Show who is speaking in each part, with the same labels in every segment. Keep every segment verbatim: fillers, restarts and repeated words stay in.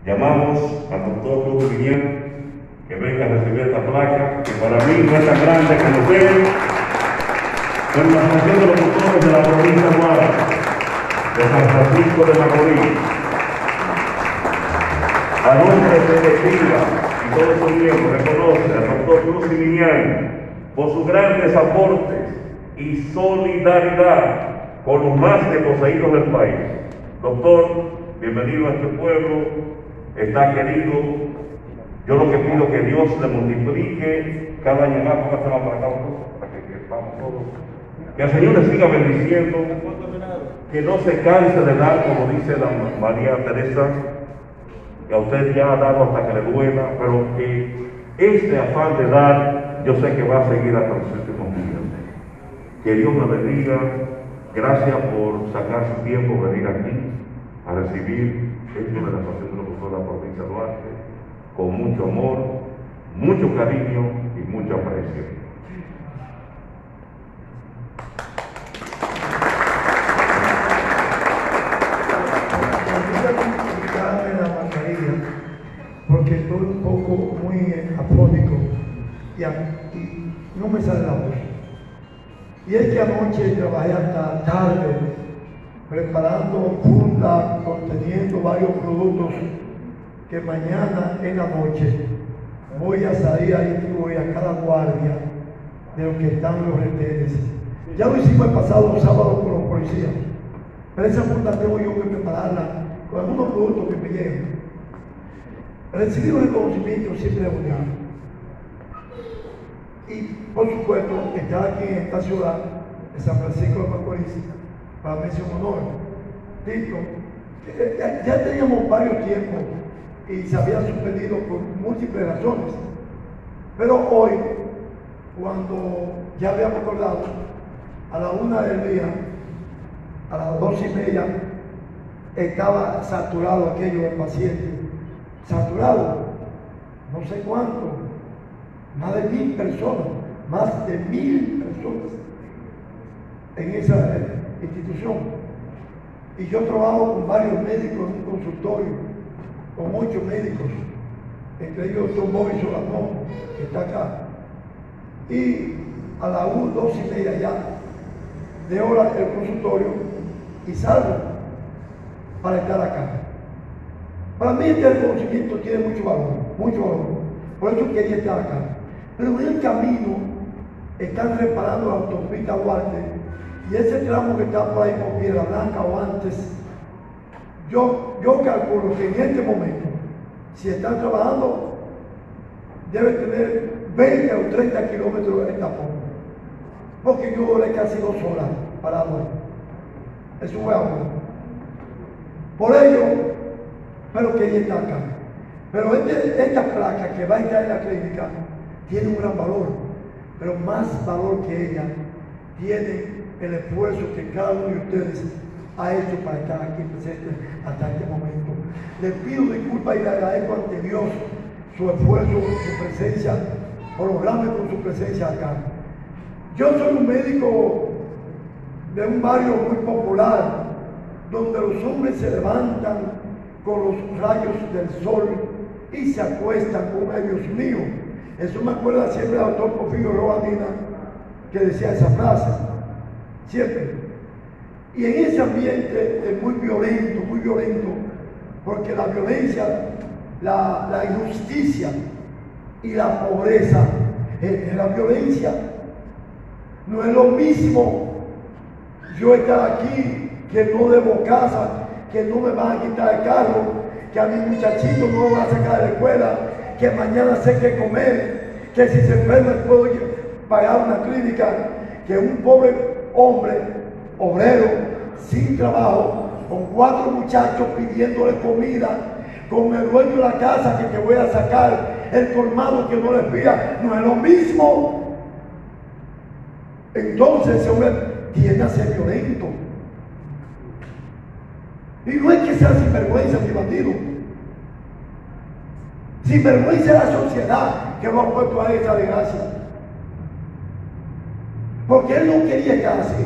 Speaker 1: Llamamos al doctor Cruz Guillén que venga a recibir esta placa, que para mí no es tan grande como ustedes, pero la Asociación de los Doctores de la provincia de Guara, de San Francisco de Macorís, a nombre de Directiva y todos sus miembros, reconoce al doctor Cruz Guillén por sus grandes aportes y solidaridad con los más desposeídos del país. Doctor, bienvenido a este pueblo, está querido. Yo lo que pido es que Dios le multiplique cada año más, póngase más para acá, para que, que vamos todos. Que el Señor le siga bendiciendo, que no se canse de dar, como dice la María Teresa, que a usted ya ha dado hasta que le duela, pero que este afán de dar, yo sé que va a seguir hasta los últimos días. Que Dios me bendiga. Gracias por sacar su tiempo, venir aquí a recibir esto de la Asociación de los Doctores de la provincia de Duarte, con mucho amor, mucho cariño y mucho aprecio.
Speaker 2: Porque estoy un poco muy afónico y, y no me sale la voz. Y es que anoche trabajé hasta tarde preparando funda, conteniendo varios productos que mañana en la noche voy a salir a distribuir a cada guardia de los que están en los retenes. Ya lo hicimos el pasado sábado con los policías, pero esa funda tengo yo que prepararla con algunos productos que me llegan. Recibir un reconocimiento siempre es bonito. Y por supuesto, estar aquí en esta ciudad de San Francisco de Macorís para mí es un honor. Tito, ya, ya teníamos varios tiempos y se había suspendido por múltiples razones. Pero hoy, cuando ya habíamos acordado, a la una del día, a las dos y media, estaba saturado aquello de pacientes. Saturado, no sé cuánto, más de mil personas, más de mil personas en esa eh, institución. Y yo trabajo con varios médicos en un consultorio, con ocho médicos, entre ellos el doctor Bobby Solanón, que está acá. Y a las una, dos y media ya, de hora el consultorio y salgo para estar acá. Para mí este reconocimiento tiene mucho valor, mucho valor. Por eso quería estar acá. Pero en el camino están reparando la autopista Duarte y ese tramo que está por ahí por Piedra Blanca o antes, yo, yo calculo que en este momento, si están trabajando, debe tener veinte o treinta kilómetros de tapón. Porque yo duré casi dos horas parado ahí. Eso fue ahora. Por ello, pero quería estar acá. Pero este, esta placa que va a estar en la clínica tiene un gran valor, pero más valor que ella tiene el esfuerzo que cada uno de ustedes ha hecho para estar aquí presente hasta este momento. Les pido disculpas y le agradezco ante Dios su esfuerzo, su presencia, por lograrme con su presencia acá. Yo soy un médico de un barrio muy popular, donde los hombres se levantan con los rayos del sol y se acuestan con el Dios mío. Eso me acuerda siempre el doctor Porfirio Roadina, que decía esa frase, siempre. Y en ese ambiente es muy violento, muy violento, porque la violencia, la, la injusticia y la pobreza, eh, la violencia, no es lo mismo yo estar aquí que no debo casa, que no me van a quitar el carro, que a mi muchachito no lo van a sacar de la escuela, que mañana sé qué comer, que si se enferma puedo pagar una clínica, que un pobre hombre, obrero, sin trabajo, con cuatro muchachos pidiéndole comida, con el dueño de la casa que te voy a sacar, el colmado que no le pida, no es lo mismo. Entonces ese hombre tiende a ser violento. Y no es que sea sinvergüenza ni bandido. Sinvergüenza es la sociedad que nos ha puesto a esta desgracia. Porque él no quería estar así.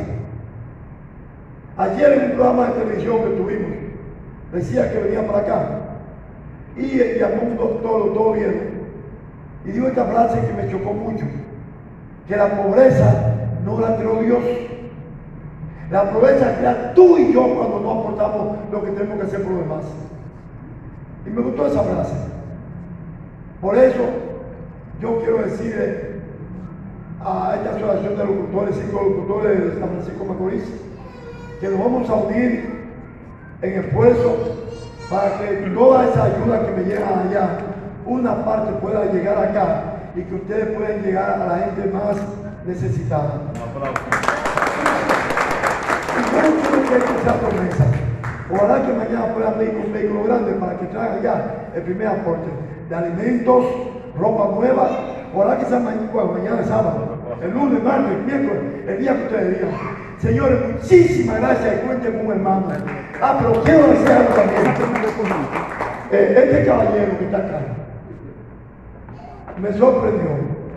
Speaker 2: Ayer en un programa de televisión que tuvimos, decía que venía para acá. y llamó un doctor, todo bien, y dijo esta frase que me chocó mucho, que la pobreza no la creó Dios. La pobreza la crea tú y yo cuando no aportamos lo que tenemos que hacer por los demás. Y me gustó esa frase. Por eso yo quiero decirle a esta asociación de locutores, cinco locutores de San Francisco de Macorís, que nos vamos a unir en esfuerzo para que toda esa ayuda que me llega allá, una parte pueda llegar acá y que ustedes puedan llegar a la gente más necesitada. Y yo no quiero que esa promesa. Ojalá que mañana puedan venir con un vehículo grande para que traigan allá el primer aporte de alimentos, ropa nueva. Ojalá que sea mañana, bueno, mañana es sábado, el lunes, martes, el miércoles, el día que ustedes digan. Señores, muchísimas gracias y cuenten con un hermano. Ah, pero quiero decir algo también. Eh, este caballero que está acá me sorprendió.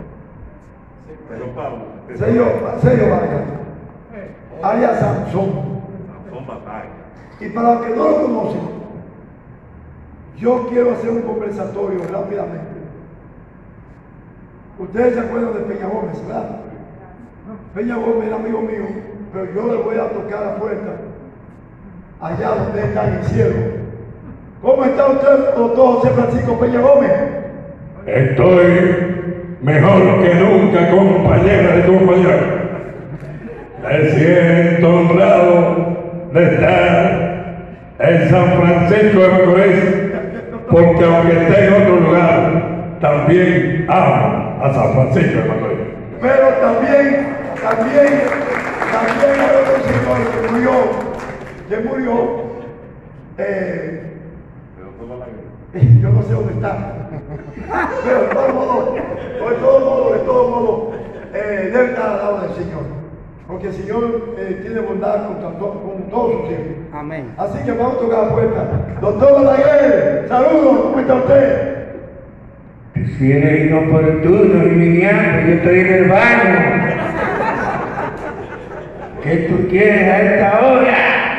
Speaker 2: Sello, sello Vargas, alias Sansón. Y para los que no lo conocen, yo quiero hacer un conversatorio rápidamente. Ustedes se acuerdan de Peña Gómez, ¿verdad? Peña Gómez era amigo mío, pero yo le voy a tocar la puerta allá donde está en el cielo. ¿Cómo está usted, doctor José Francisco Peña Gómez?
Speaker 3: Estoy mejor que nunca, compañera de compañero. Me siento honrado de estar en San Francisco de Macorís, porque aunque esté en otro lugar, también amo a San Francisco de Macorís.
Speaker 2: Pero también, también, también hay otro señor que murió, que murió, eh, yo no sé dónde está, pero de todos modos, de todos modos, de todos modos, eh, debe estar al lado del Señor, porque el Señor eh, tiene bondad con, con todos sus hijos. Amén. Así que vamos a tocar la puerta. Doctor Balaguer, saludos, ¿cómo está usted?
Speaker 4: Si eres inoportuno y viniendo, yo estoy en el baño. ¿Qué tú quieres a esta hora?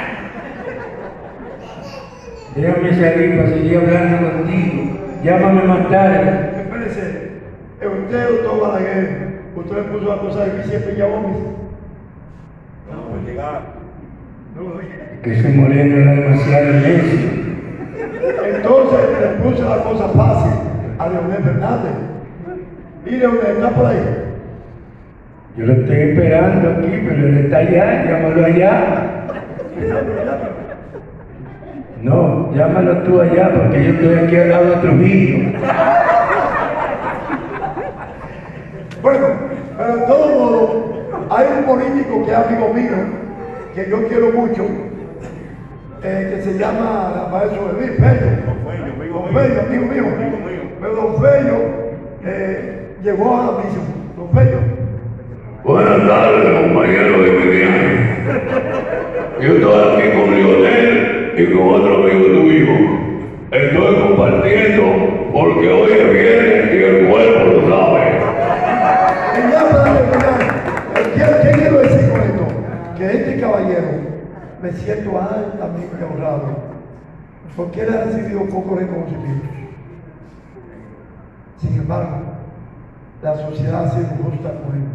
Speaker 4: Déjame salir para seguir hablando contigo. Llámame más tarde.
Speaker 2: Espérese, usted, doctor Balaguer, usted le puso la cosa difícil a Peña Gómez.
Speaker 1: No puede llegar.
Speaker 4: Que ese moreno era demasiado necio.
Speaker 2: Entonces le puse la cosa fácil a Leonel Fernández. Y Leonel está por ahí.
Speaker 4: Yo lo estoy esperando aquí, pero él está allá, llámalo allá. No, llámalo tú allá, porque yo estoy aquí al lado de Trujillo.
Speaker 2: Bueno, pero de todo modo, hay un político que es amigo mío, que yo quiero mucho, eh, que se llama Rafael Soberví, Fello. Don Fello, amigo mío. Pero Don Fello eh, llegó a la misión. Don Fello.
Speaker 3: Buenas tardes, compañeros de mi viaje. Yo estoy aquí con Lionel y con otro amigo tuyo. Estoy compartiendo porque hoy es viernes y el cuerpo lo sabe.
Speaker 2: Y ya para terminar, ¿qué, ¿qué quiero decir con esto? Que este caballero me siento altamente honrado porque él ha recibido pocos reconocimientos. Sin embargo, la sociedad ha sido justa con él.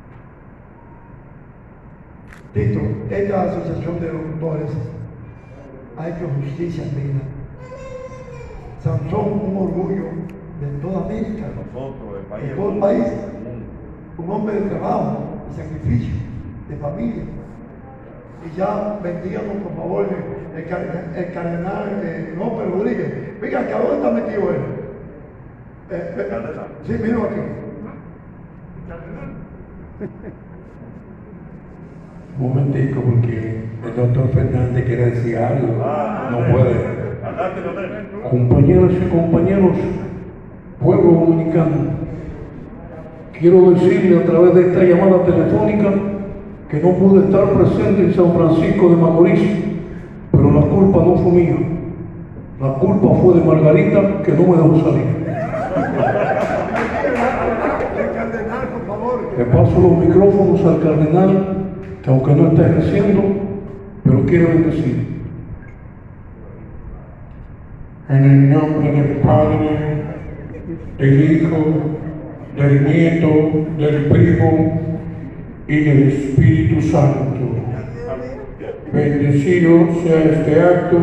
Speaker 2: Tito, esta asociación de locutores ha hecho justicia en vida. Sansón, un orgullo de toda América, de todo el país, un hombre de trabajo, de sacrificio, de familia. Y ya vendíamos, por favor, el, cardenal, el cardenal eh, López Rodríguez. Venga, ¿que a dónde está metido él? Eh, eh, sí, mira aquí.
Speaker 3: Un momentico, porque el doctor Fernández quiere decir algo. No puede. Compañeras y compañeros, pueblo dominicano, quiero decirle a través de esta llamada telefónica que no pude estar presente en San Francisco de Macorís, pero la culpa no fue mía. La culpa fue de Margarita, que no me dejó salir.
Speaker 2: El cardenal, por favor.
Speaker 3: Le paso los micrófonos al cardenal, que aunque no está ejerciendo, pero quiere bendecir. En el nombre del Padre, del Hijo, del Nieto, del Primo y del Espíritu Santo. Bendecido sea este acto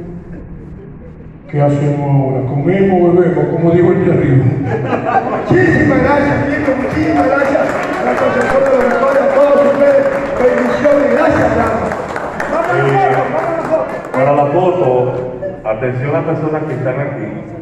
Speaker 3: que hacemos ahora. Comemos, bebemos, como dijo el de arriba.
Speaker 2: Muchísimas gracias, Pico, muchísimas gracias a la profesora de los mejores, a todos ustedes. Bendiciones, gracias, damas. Vamos a la foto, vamos a la foto.
Speaker 1: Para la foto, atención a las personas que están aquí.